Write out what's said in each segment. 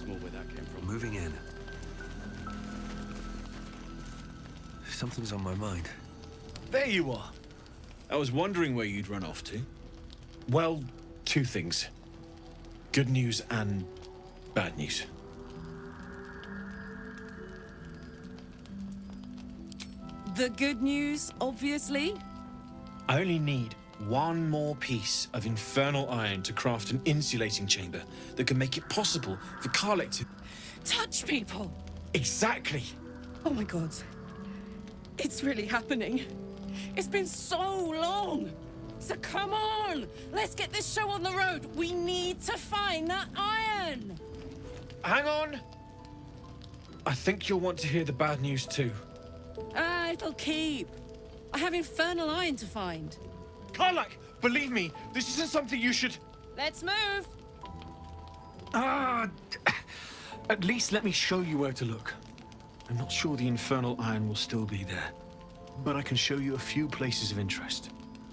possible where that came from. Moving in. Something's on my mind. There you are. I was wondering where you'd run off to. Well, two things. Good news and bad news. The good news, obviously. I only need one more piece of Infernal Iron to craft an insulating chamber that can make it possible for Karlach to... Touch people! Exactly! Oh my god. It's really happening. It's been so long! So come on! Let's get this show on the road! We need to find that iron! Hang on! I think you'll want to hear the bad news too. It'll keep. I have Infernal Iron to find. Karlach, believe me, this isn't something you should... Let's move! At least let me show you where to look. I'm not sure the Infernal Iron will still be there, but I can show you a few places of interest.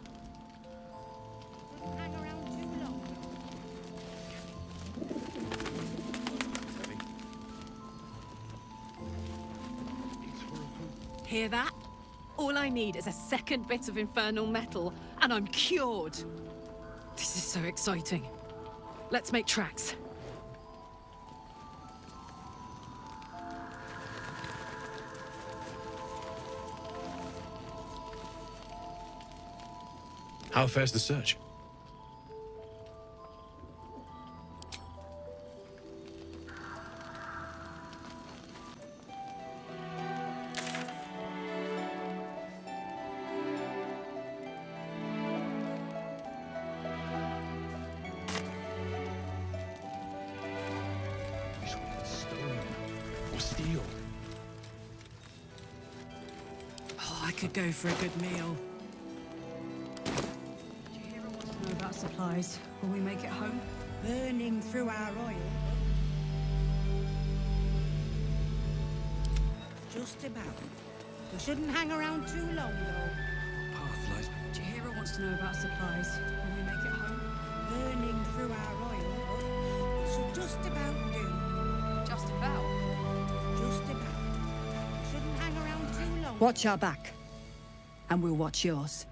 Hear that? All I need is a second bit of infernal metal, and I'm cured. This is so exciting. Let's make tracks. How fares the search? I could go for a good meal. Do you hear what wants to know about supplies? Will we make it home? Burning through our oil. Just about. We shouldn't hang around too long, though. Path lies. Do you hear what wants to know about supplies? Will we make it home? Burning through our oil. It should just about do. Just about. Just about. Shouldn't hang around too long. Watch our back, and we'll watch yours.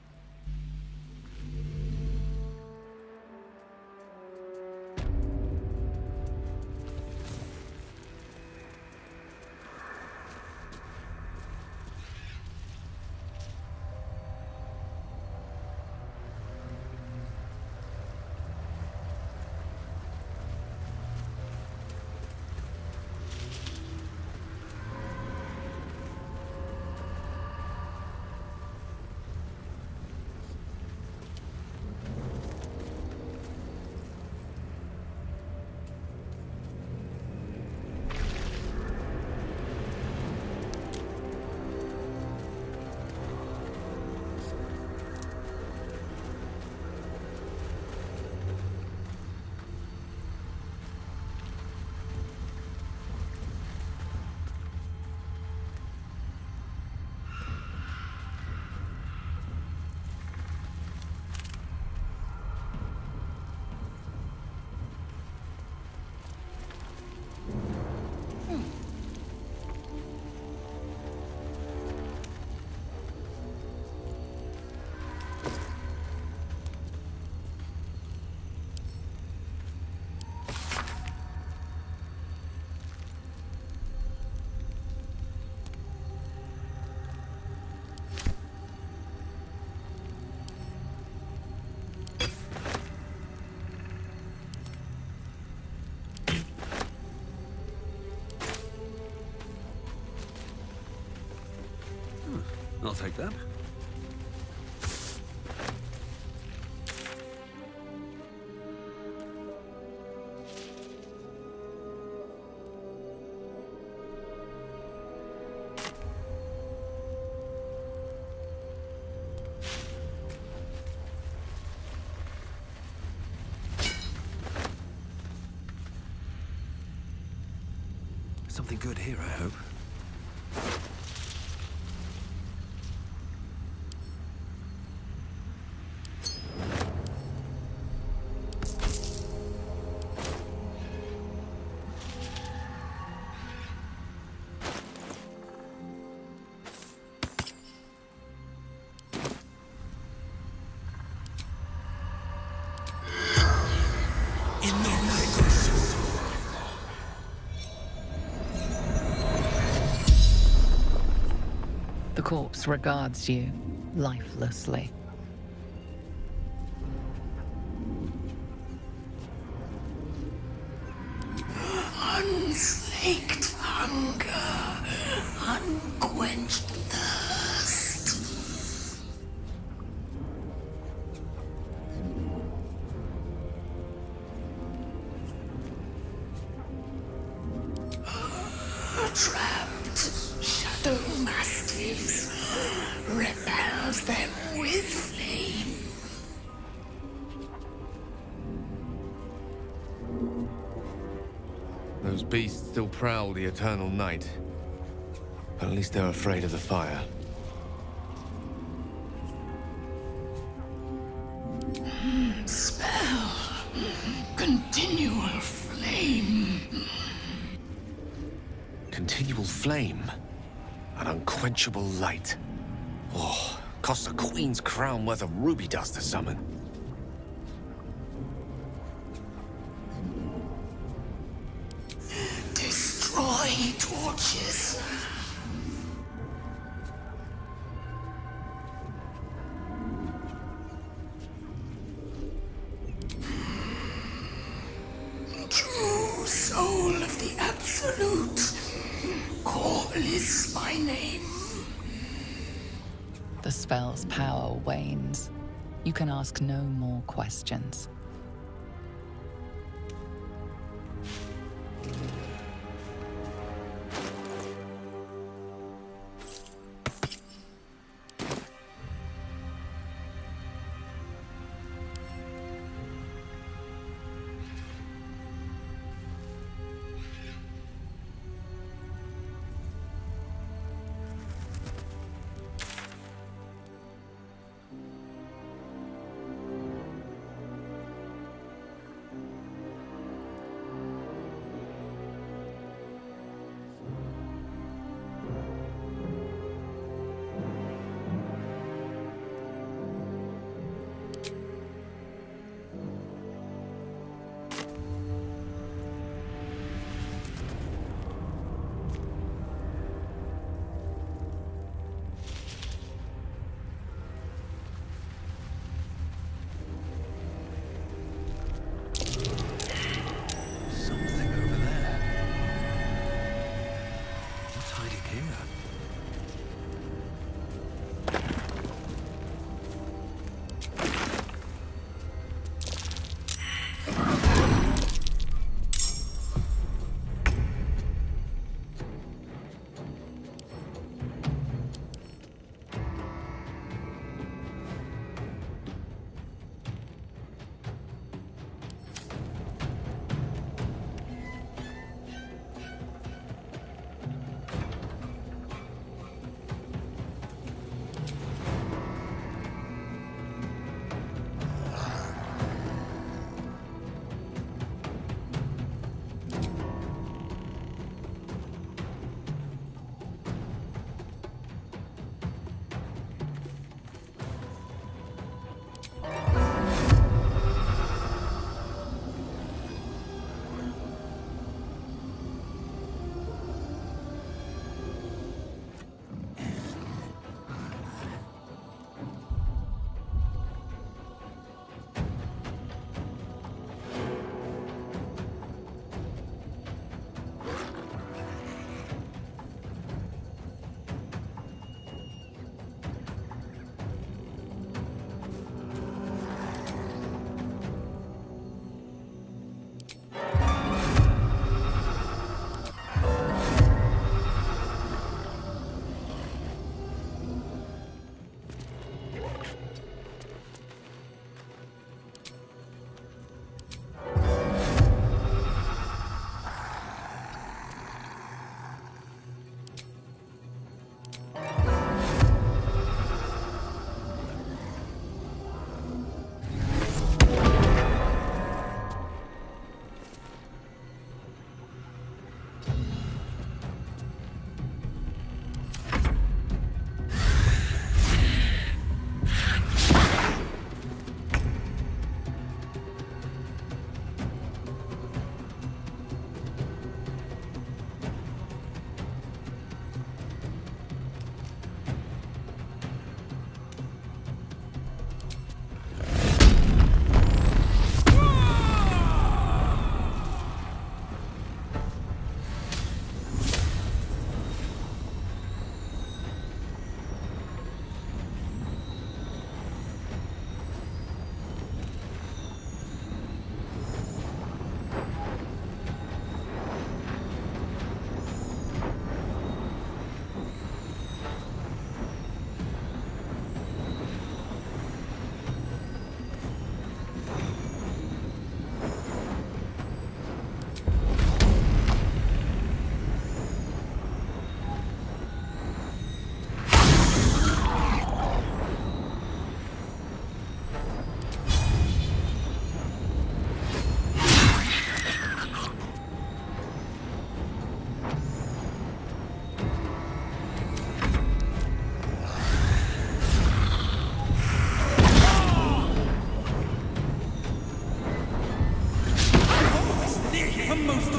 I'll take that. Something good here, I hope. The corpse regards you lifelessly. Unslaked hunger, unquenched thirst. Trapped shadow mastiffs, repels them with flame. Those beasts still prowl the eternal night. But at least they're afraid of the fire. Spell. Continual flame. Continual flame. An unquenchable light. Oh, costs a queen's crown worth of ruby dust to summon. Destroy torches. True soul of the Absolute. Corliss by name. The spell's power wanes. You can ask no more questions.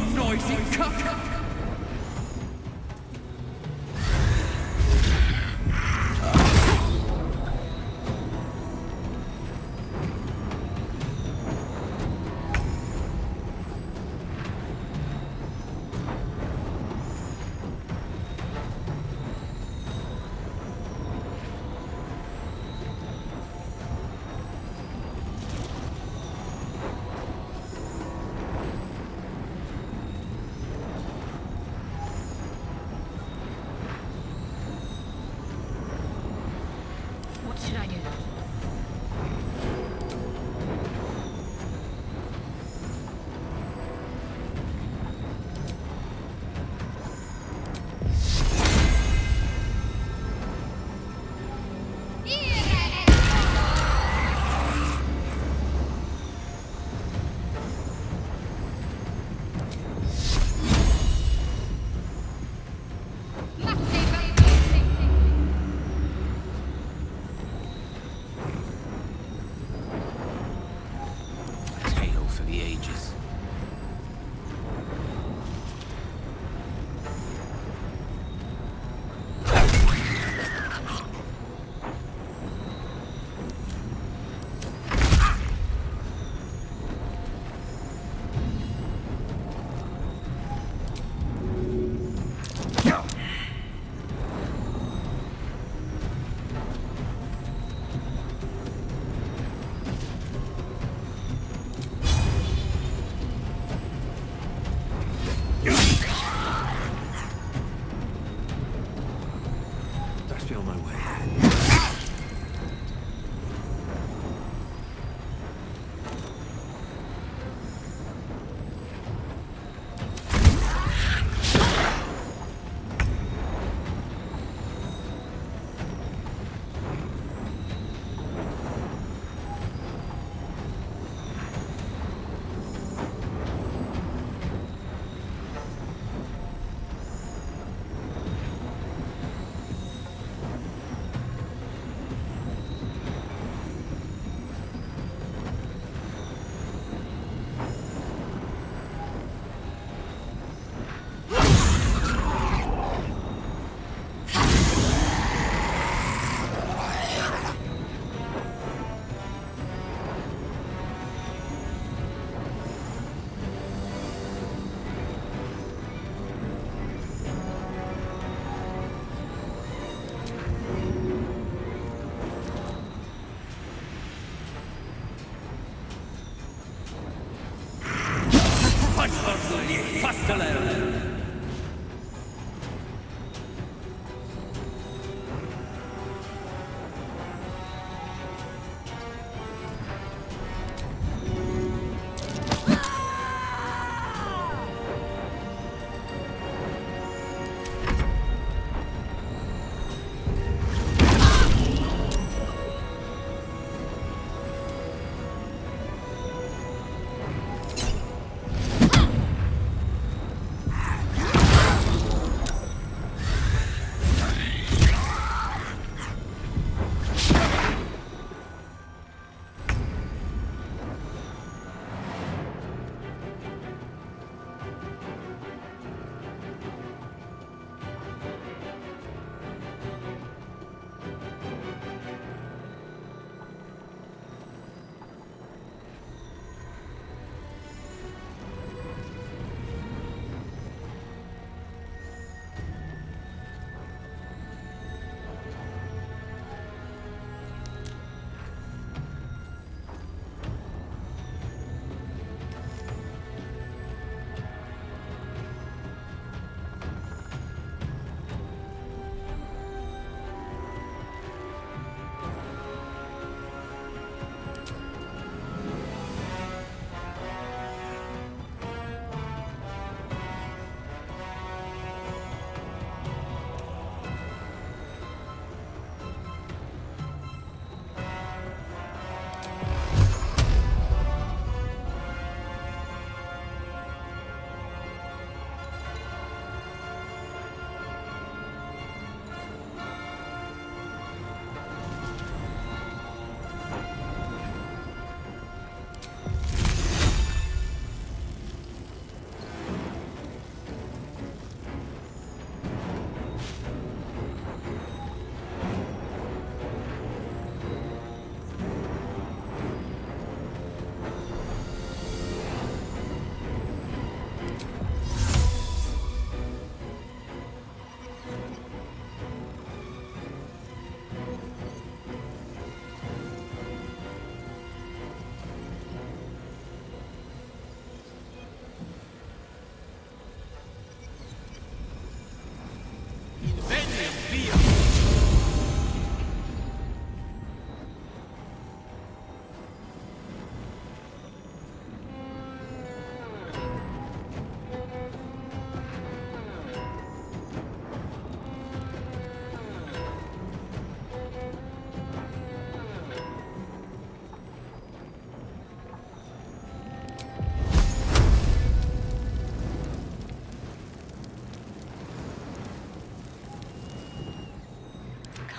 noisy cuck! What should I do? Tale for the ages. Best be on my way.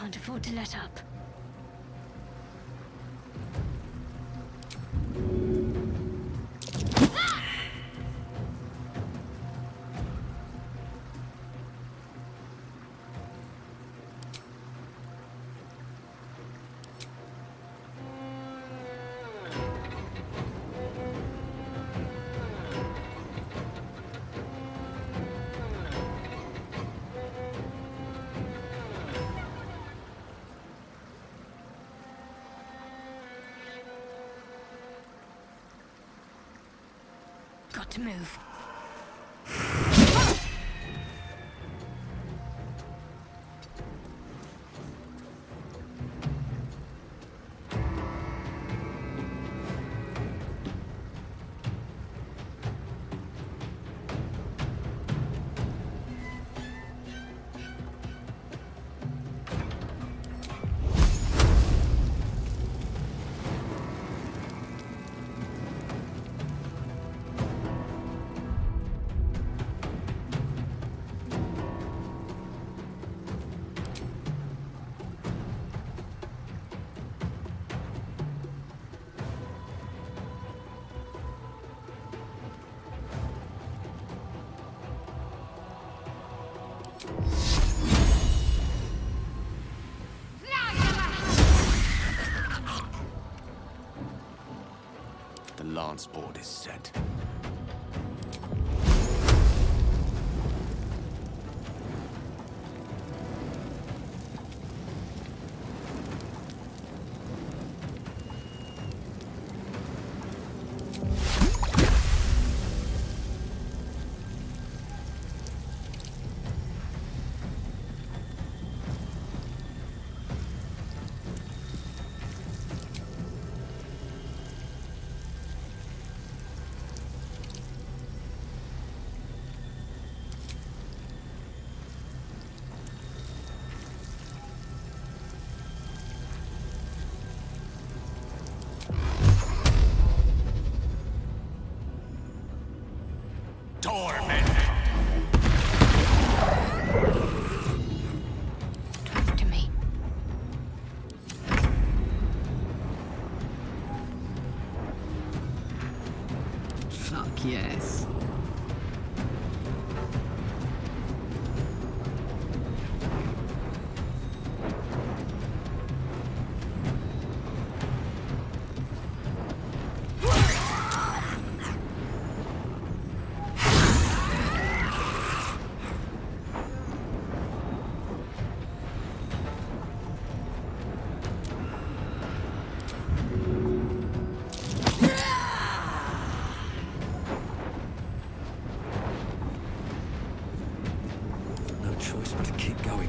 can't afford to let up. Got to move. The lance board is set. Torment! Talk to me. Fuck yes. No choice but to keep going.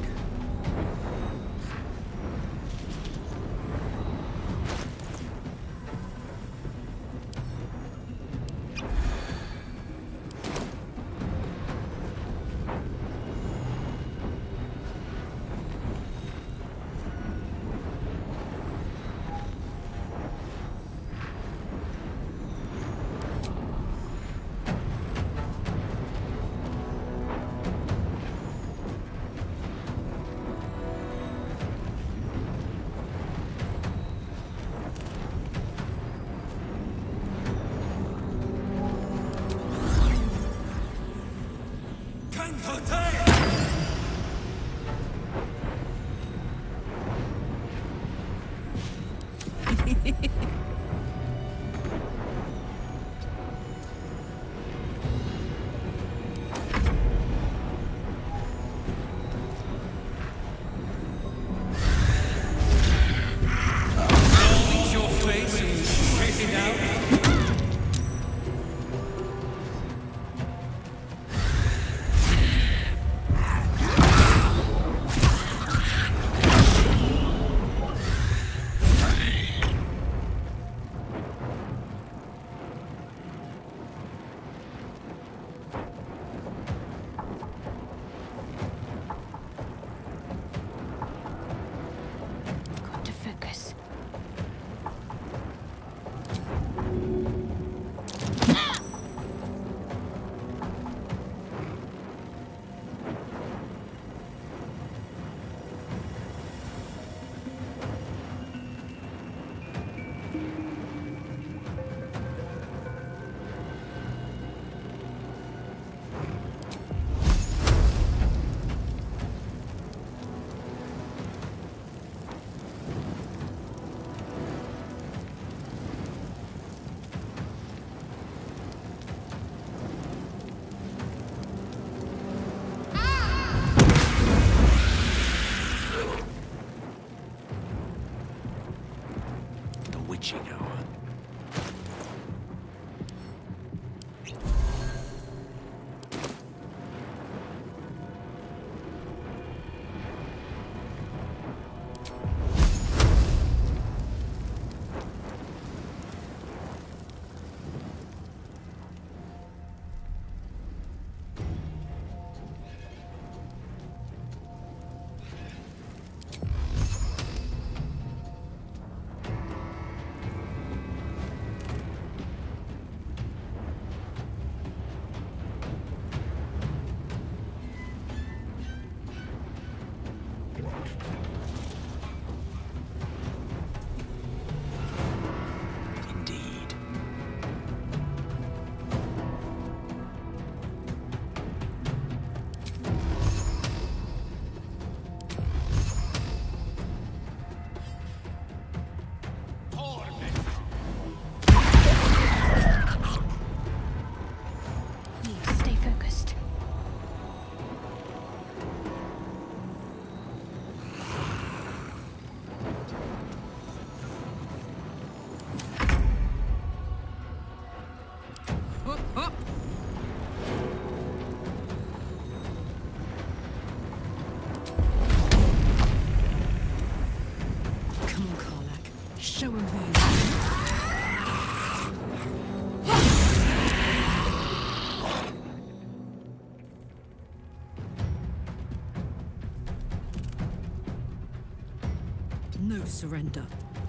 No surrender.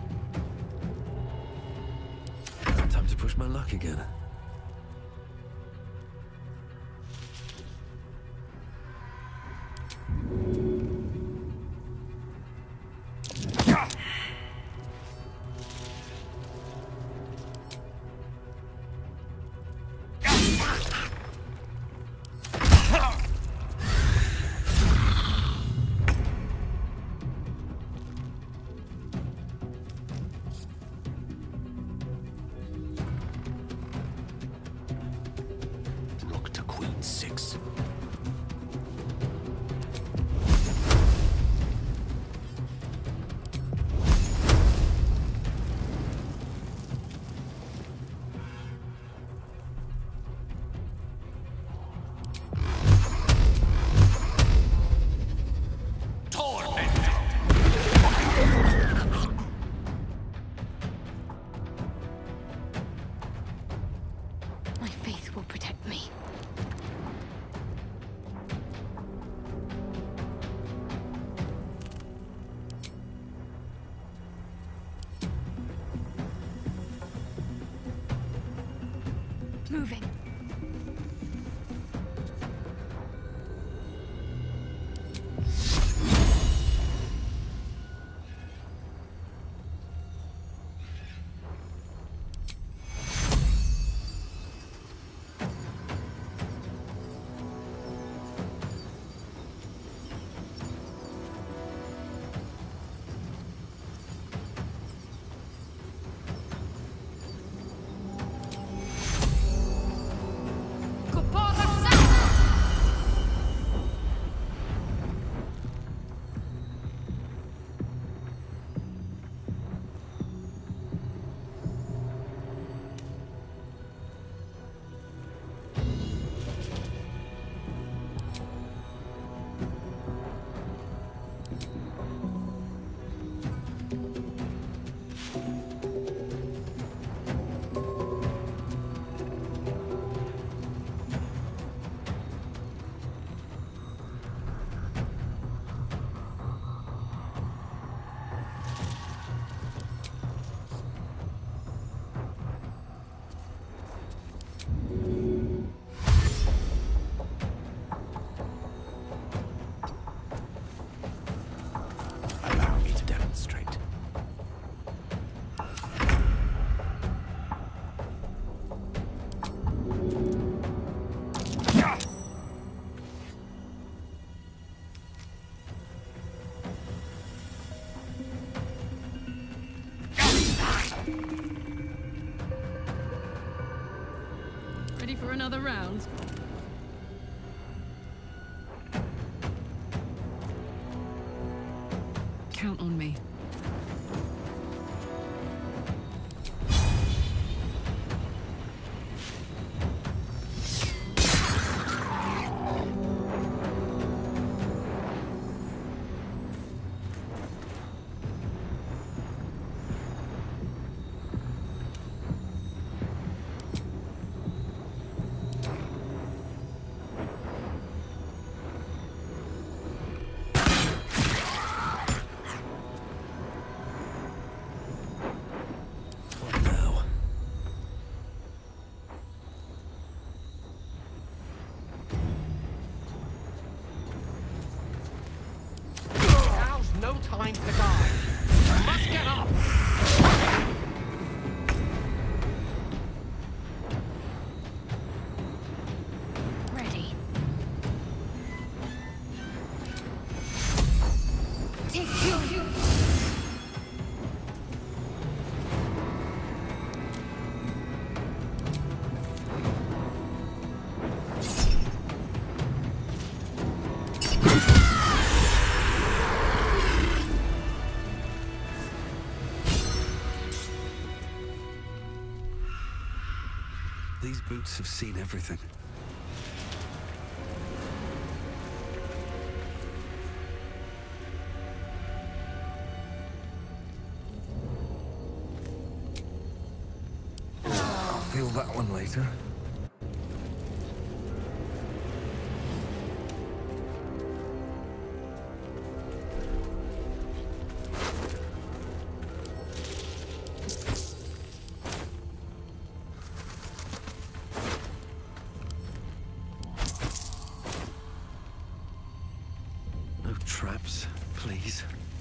Time to push my luck again. My faith will protect me. Moving. Ready for another round? Count on me. No time to die. You must get up. Ready. Take you. These boots have seen everything. I'll feel that one later. traps, please.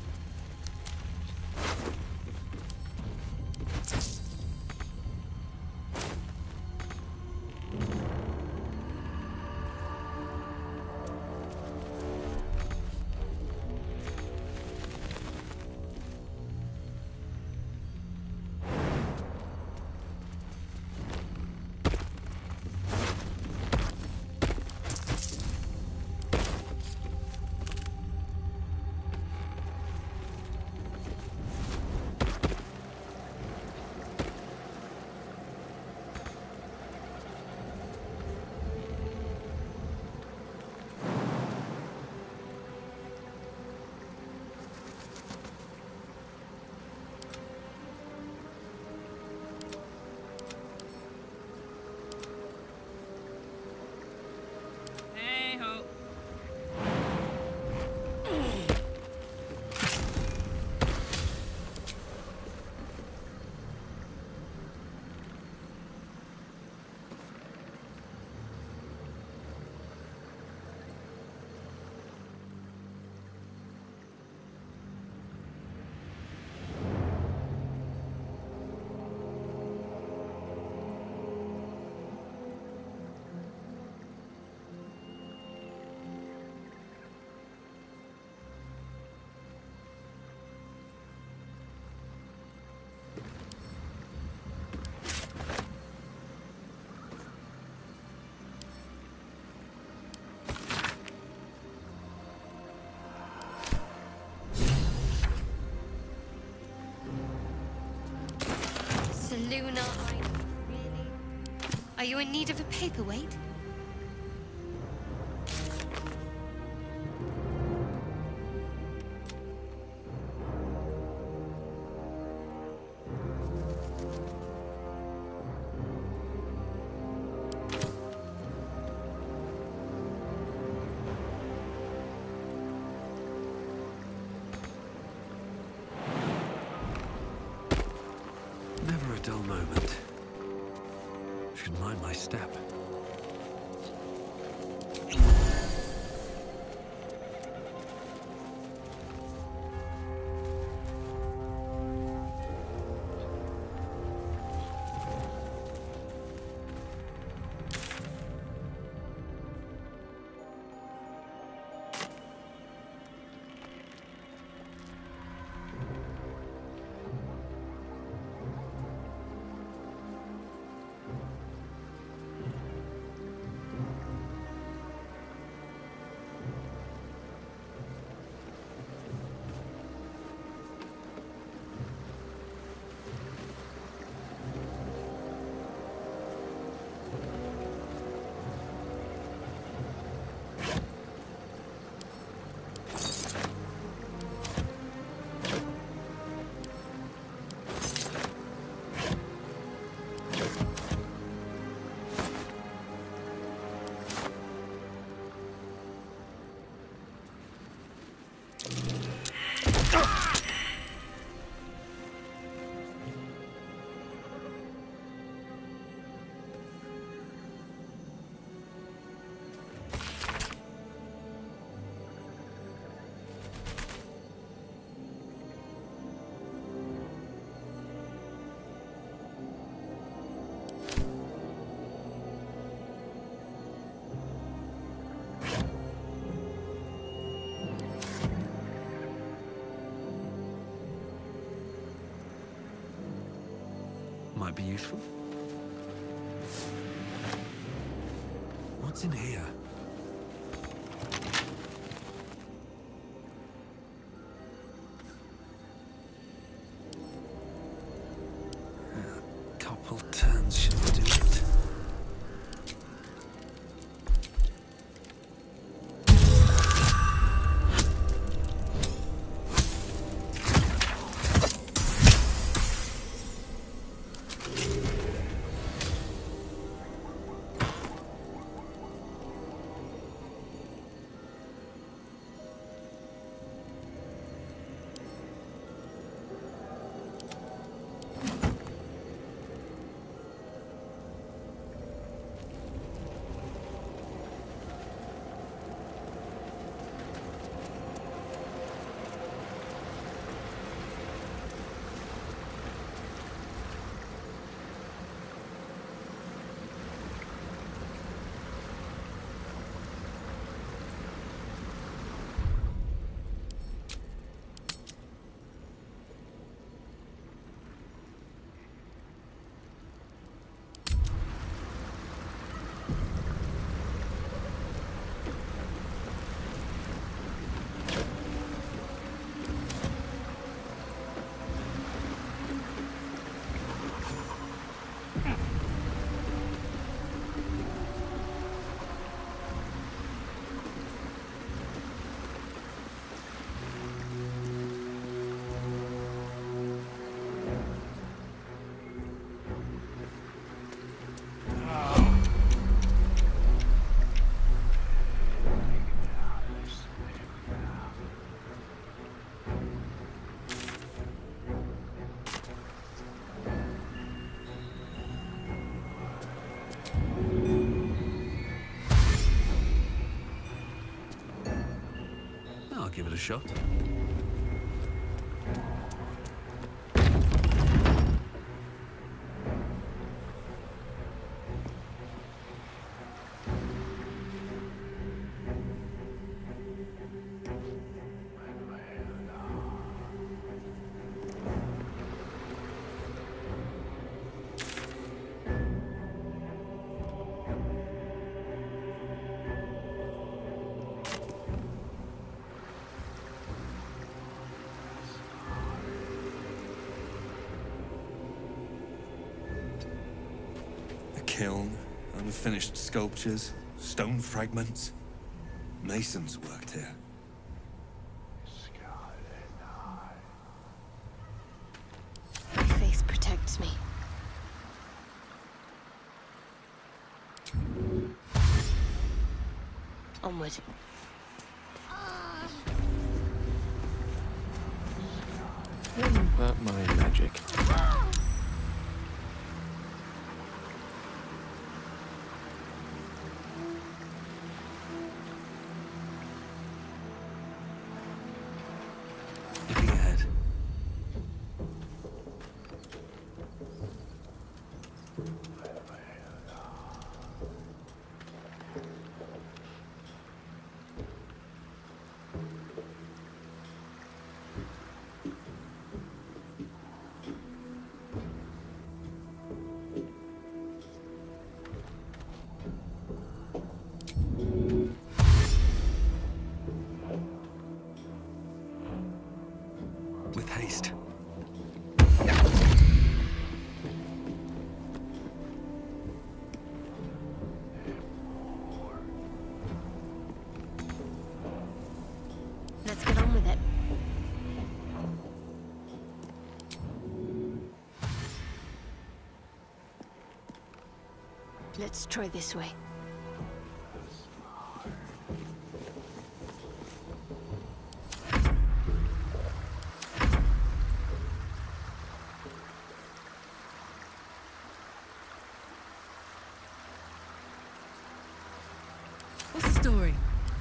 Lunar Iron, really? Are you in need of a paperweight? Never a dull moment. Should mind my step. Might be useful. What's in here? A couple turns should do it. give it a shot. Kiln, unfinished sculptures, stone fragments. Masons worked here. My faith protects me. Onward. Wasn't that my magic? Looking ahead. With haste. Let's get on with it. Let's try this way. What's the story?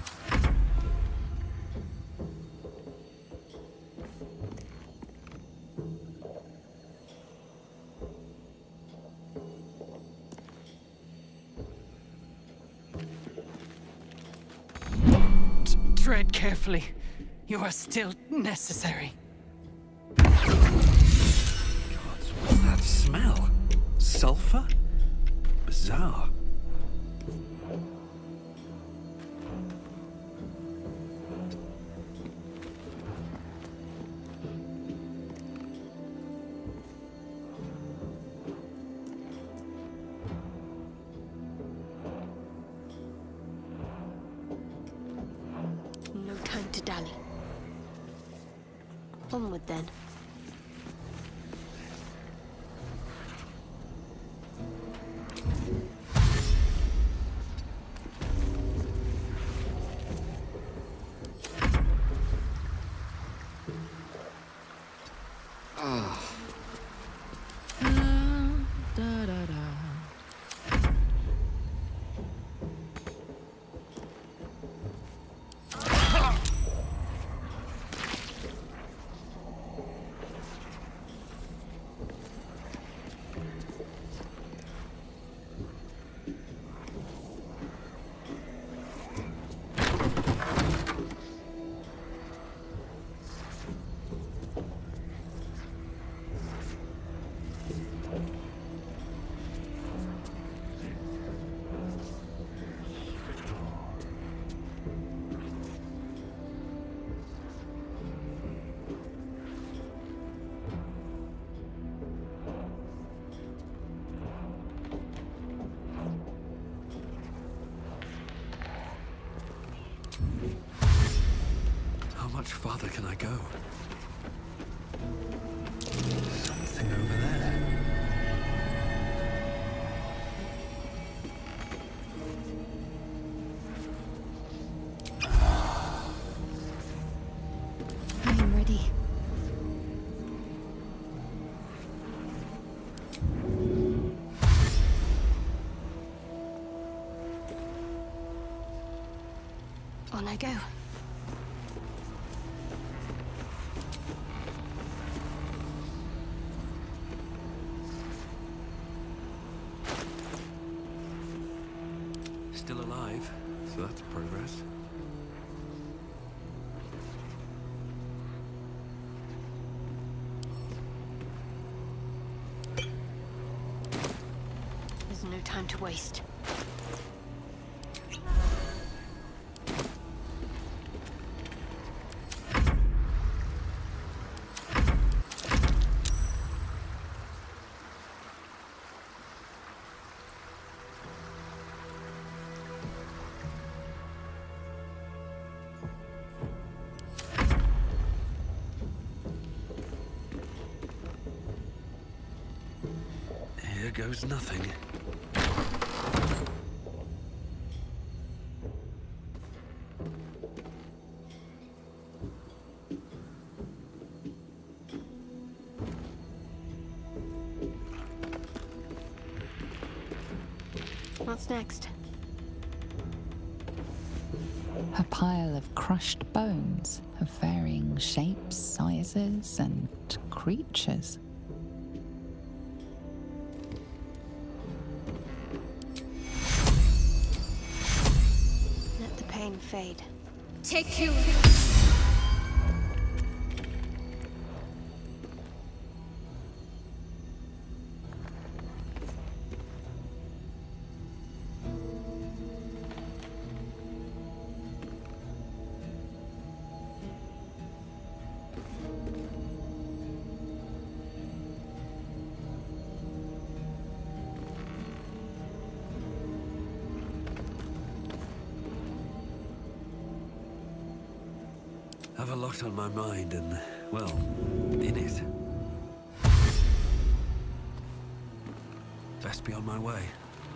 Tread carefully. You are still necessary. Gods, what's that smell? Sulfur? Bizarre. No time to dally. Onward then. How much farther can I go? Something over there. I am ready. On I go. time to waste. Here goes nothing. What's next? A pile of crushed bones of varying shapes, sizes, and creatures. Let the pain fade. Take you. Have a lot on my mind and, well, in it. Best be on my way.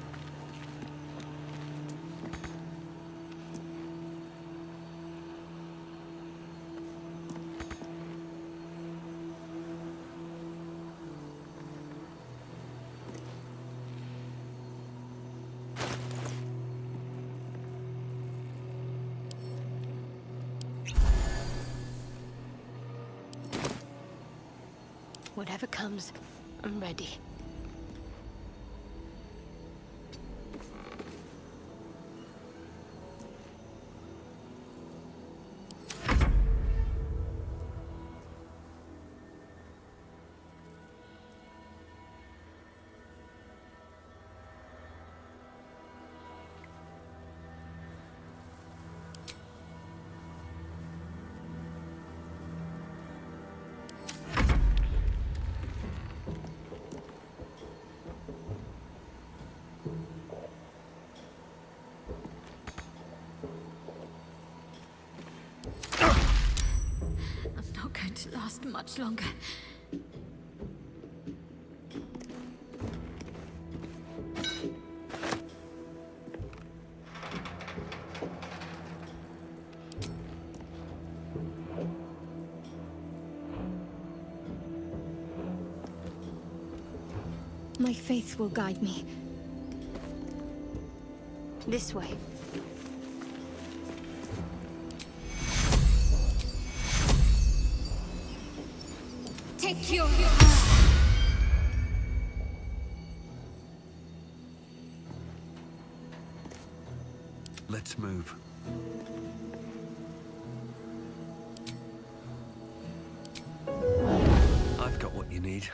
Whatever comes, I'm ready. To last much longer. My faith will guide me. This way. Take your... Let's move. I've got what you need.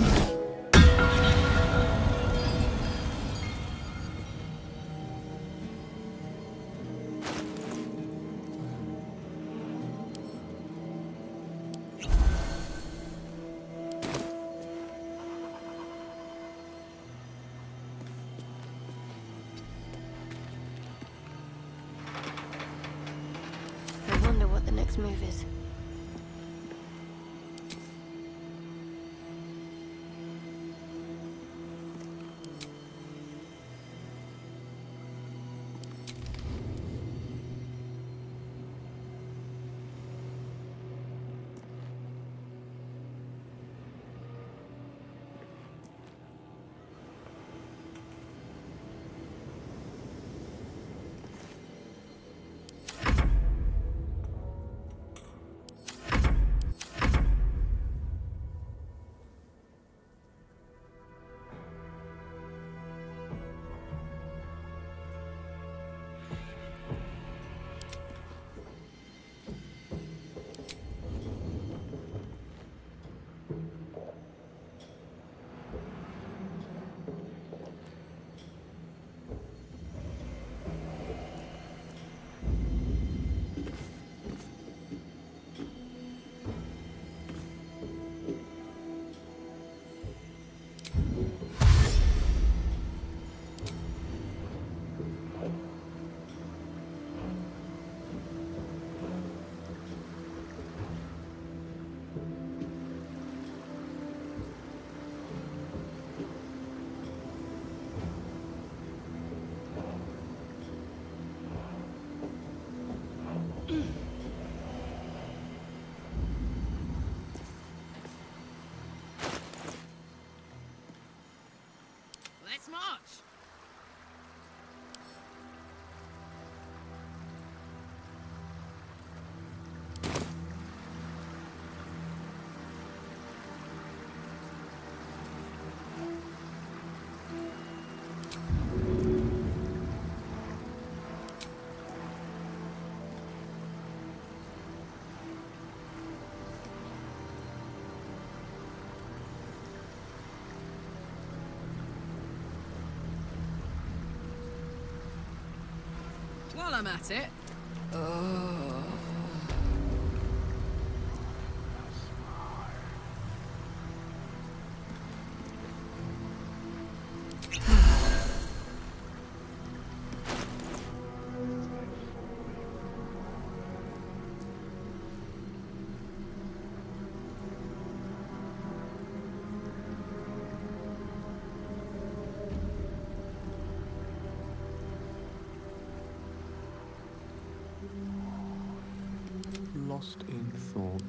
I wonder what the next move is. much! While I'm at it. Lost in thought.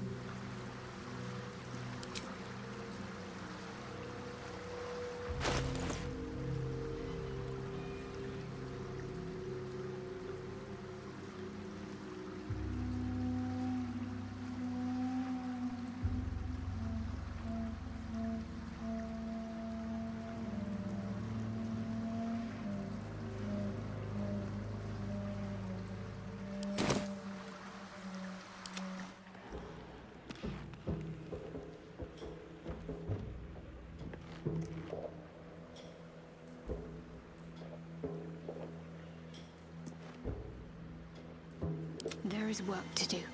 There is work to do.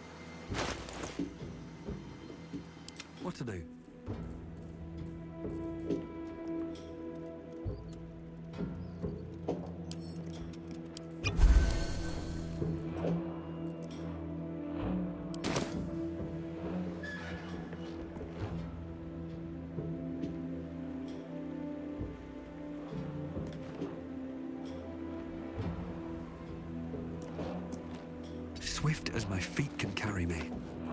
What to do? Swift as my feet can carry me.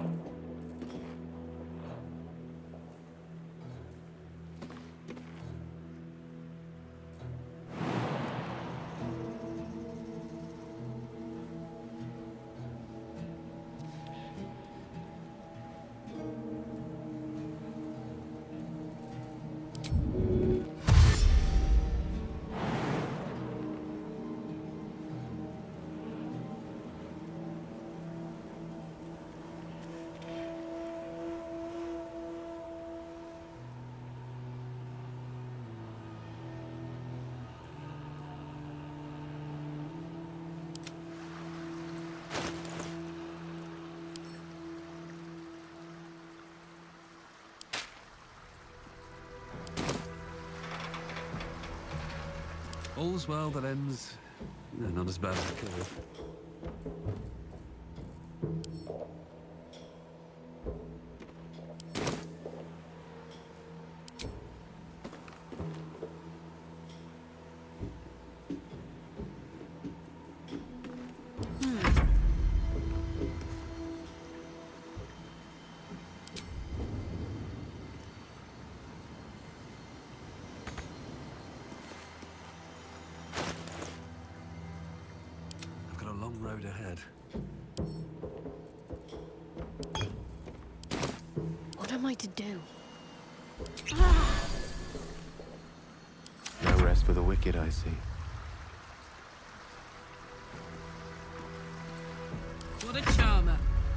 All's well that ends... not as bad as it could have. Road ahead. What am I to do? No rest for the wicked, I see. What a charmer.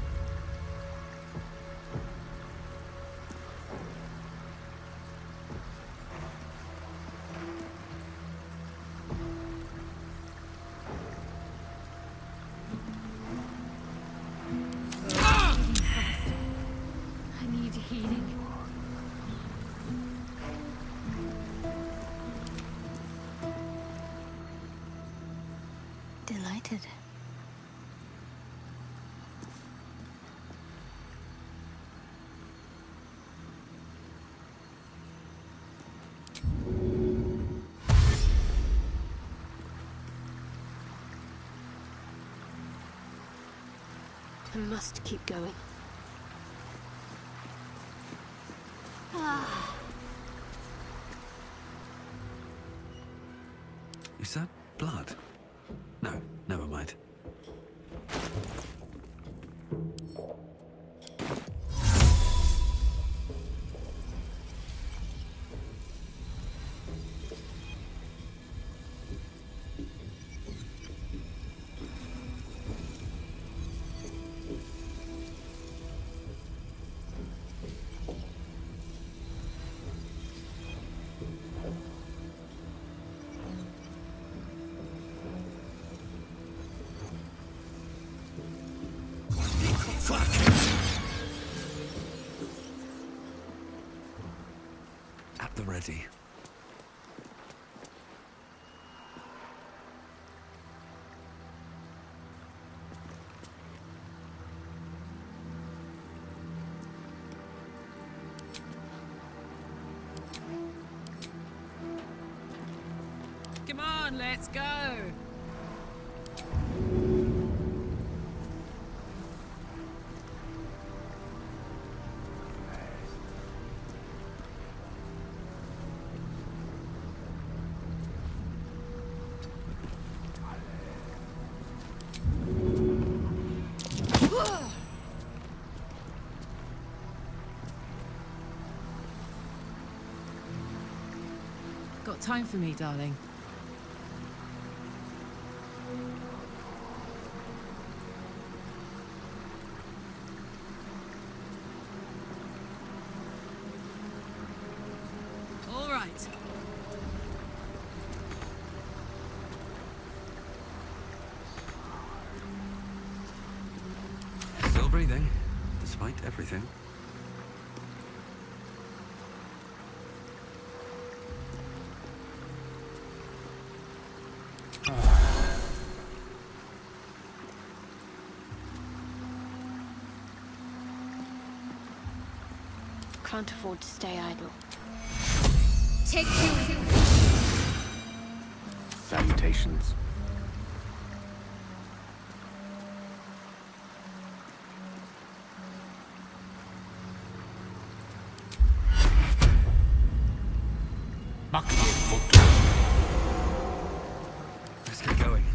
Delighted. I must keep going. Is that blood? No, never mind. At the ready. Come on, let's go. Got time for me, darling? All right. Still breathing, despite everything. Can't afford to stay idle. Take two. Salutations. Let's get going.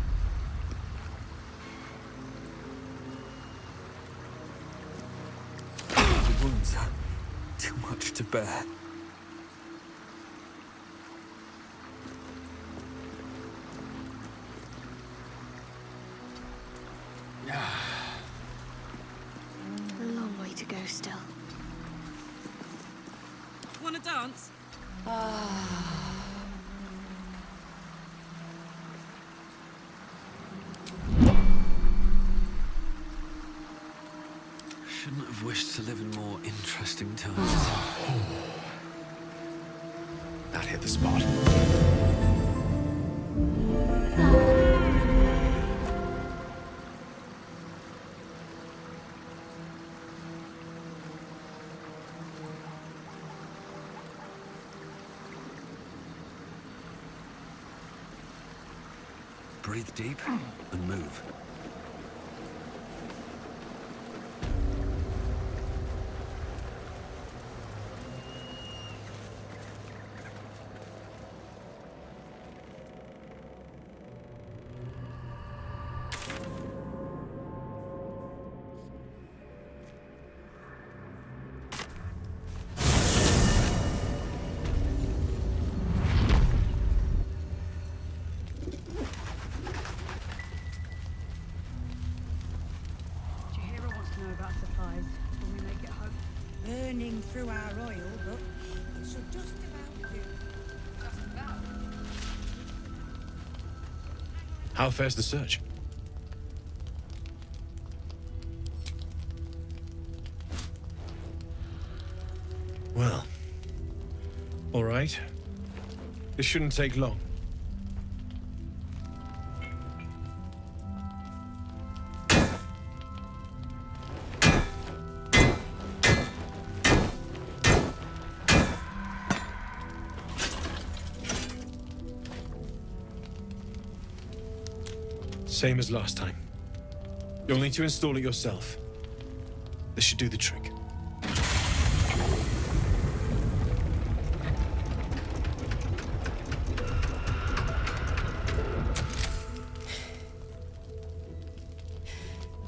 The wounds are too much to bear. A long way to go still. Wanna dance? Shouldn't have wished to live in more interesting times. That hit the spot. Breathe deep and move. Burning through our oil, but it should just about do. Just about. How fares the search? Well, all right. This shouldn't take long. Same as last time. You'll need to install it yourself. This should do the trick.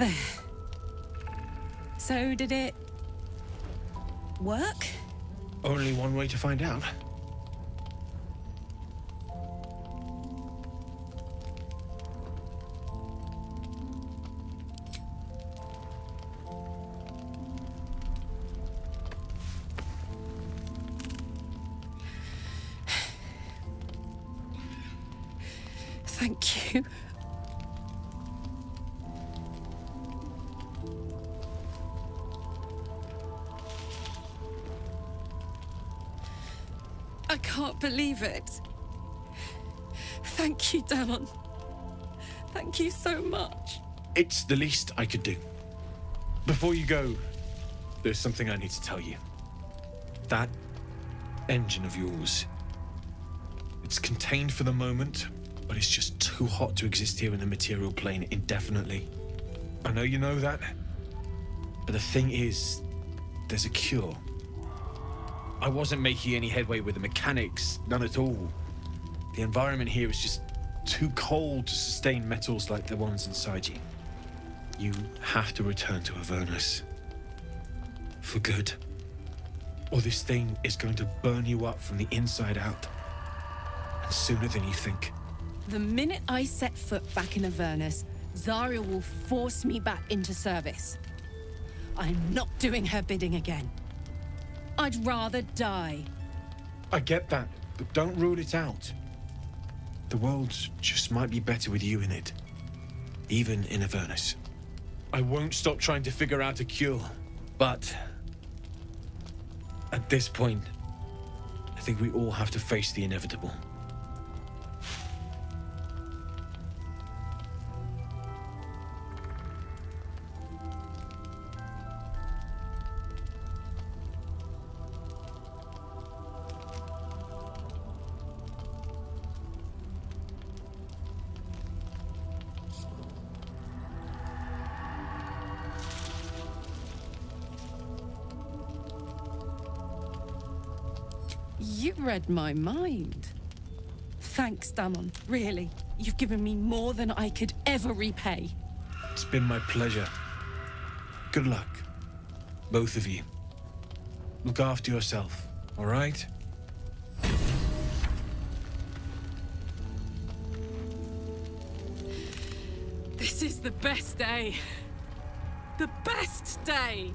There. So, did it work? Only one way to find out. Thank you. I can't believe it. Thank you, Dammon. Thank you so much. It's the least I could do. Before you go, there's something I need to tell you. That engine of yours, it's contained for the moment, but it's just too hot to exist here in the material plane indefinitely. I know you know that, but the thing is, there's a cure. I wasn't making any headway with the mechanics, none at all. The environment here is just too cold to sustain metals like the ones inside you. You have to return to Avernus. For good. Or this thing is going to burn you up from the inside out. And sooner than you think. The minute I set foot back in Avernus, Zarya will force me back into service. I'm not doing her bidding again. I'd rather die. I get that, but don't rule it out. The world just might be better with you in it. Even in Avernus. I won't stop trying to figure out a cure, but at this point, I think we all have to face the inevitable. You read my mind. Thanks, Dammon. Really, you've given me more than I could ever repay. It's been my pleasure. Good luck, both of you. Look after yourself, all right? This is the best day. The best day!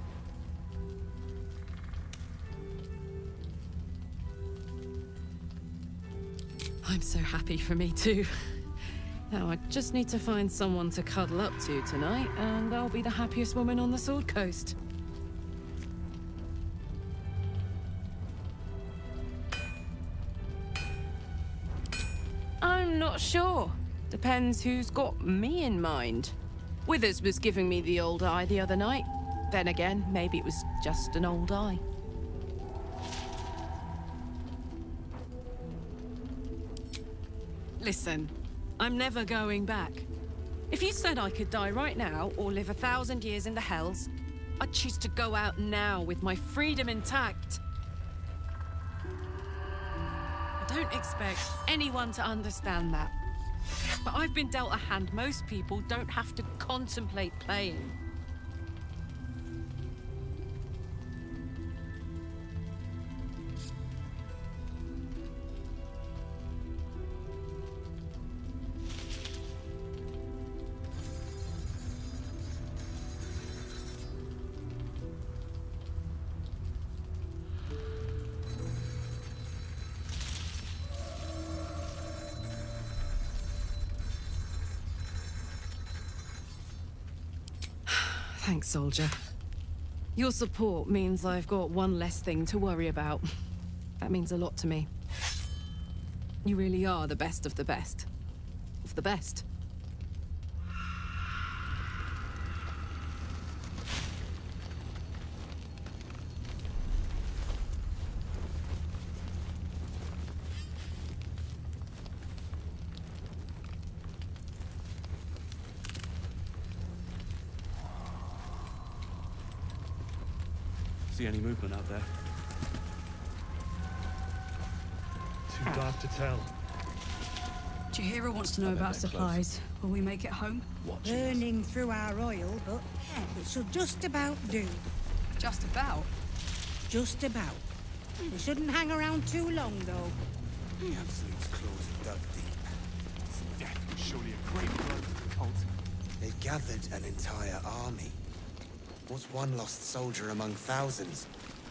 I'm so happy for me too. Now I just need to find someone to cuddle up to tonight, and I'll be the happiest woman on the Sword Coast. I'm not sure. Depends who's got me in mind. Withers was giving me the old eye the other night. Then again, maybe it was just an old eye. Listen, I'm never going back. If you said I could die right now, or live 1,000 years in the Hells, I'd choose to go out now with my freedom intact. I don't expect anyone to understand that. But I've been dealt a hand most people don't have to contemplate playing. Thanks, soldier. Your support means I've got one less thing to worry about. That means a lot to me. You really are the best of the best. Of the best. See any movement out there? Too dark to tell. Jahira wants to know about supplies. Will we make it home? Burning through our oil, but it should just about do. Just about? Just about. We shouldn't hang around too long, though. The Absolute's claws are dug deep. Death was surely a great blow to the cult. They've gathered an entire army. What's one lost soldier among thousands?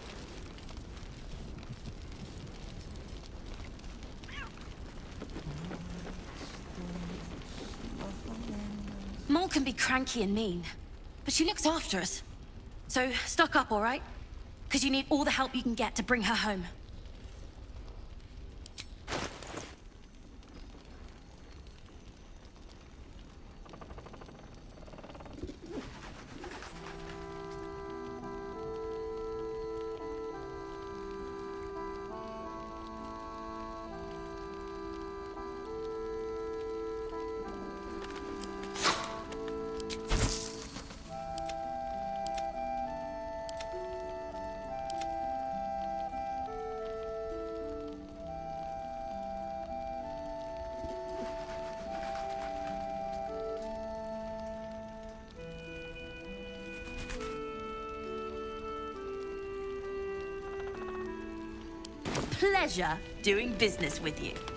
Mol can be cranky and mean, but she looks after us. So, stock up, all right? Because you need all the help you can get to bring her home. Pleasure doing business with you.